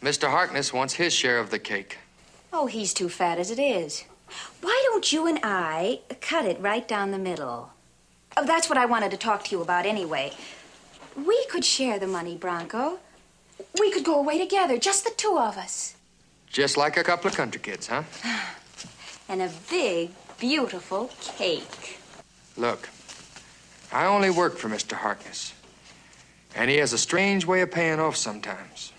Mr. Harkness wants his share of the cake. Oh, he's too fat as it is. Why don't you and I cut it right down the middle? Oh, that's what I wanted to talk to you about anyway. We could share the money, Bronco. We could go away together, just the two of us. Just like a couple of country kids, huh? And a big, beautiful cake. Look, I only work for Mr. Harkness. And he has a strange way of paying off sometimes.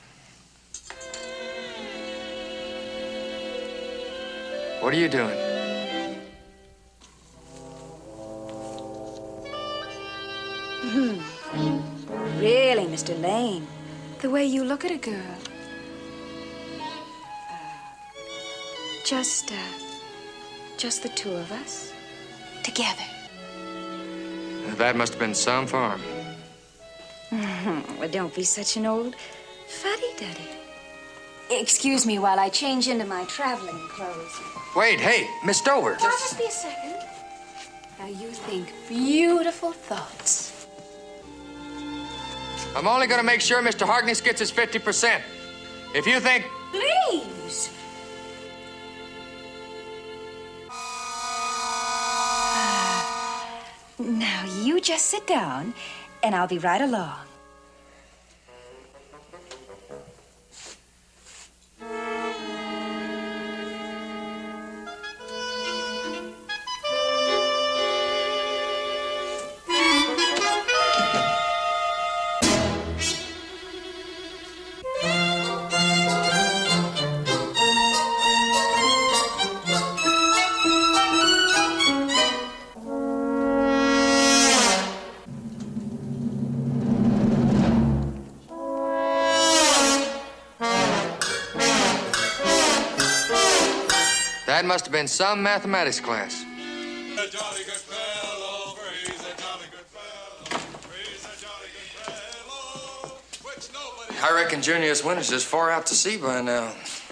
What are you doing? Really, Mr. Lane, the way you look at a girl. Just the two of us, together. That must have been some farm. Well, don't be such an old fuddy-duddy. Excuse me while I change into my traveling clothes. Wait, hey, Miss Stover. Just be a second. Now, you think beautiful thoughts. I'm only going to make sure Mr. Harkness gets his 50%. If you think... Please. Now, you just sit down, and I'll be right along. That must have been some mathematics class. I reckon Junius Winters is far out to sea by now.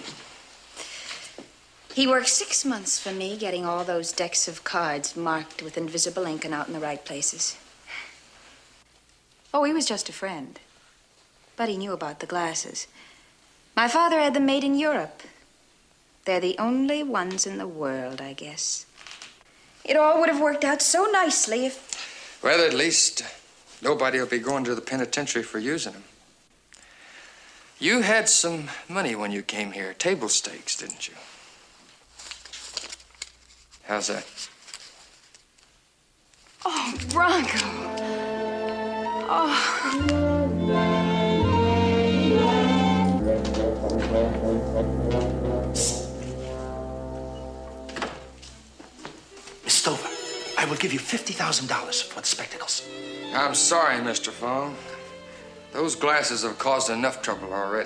He worked 6 months for me, getting all those decks of cards marked with invisible ink and out in the right places. Oh, he was just a friend. But he knew about the glasses. My father had them made in Europe. They're the only ones in the world, I guess. It all would have worked out so nicely if... Well, at least nobody will be going to the penitentiary for using them. You had some money when you came here. Table stakes, didn't you? How's that? Oh, Bronco. Oh. Miss Stover, I will give you $50,000 for the spectacles. I'm sorry, Mr. Fong. Those glasses have caused enough trouble already.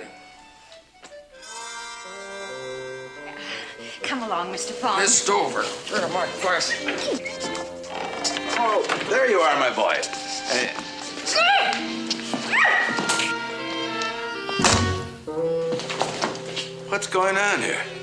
Come along, Mr. Fong. Miss Stover, where are my glasses? Oh, there you are, my boy. What's going on here?